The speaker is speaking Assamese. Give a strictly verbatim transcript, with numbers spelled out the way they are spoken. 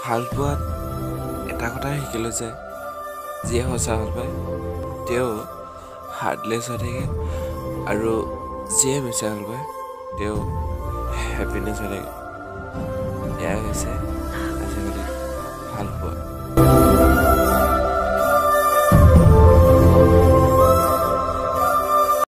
ভাল পোৱাত এটা কথাই শিকিলো যে যিয়ে সঁচা ভাল পায় তেওঁ হাৰ্টলেছ হৈ থাকে আৰু যিয়ে মিছা ভাল পায় তেওঁ হেপিনেছ হৈ থাকে। এয়াই হৈছে আজিকালি ভাল পোৱা।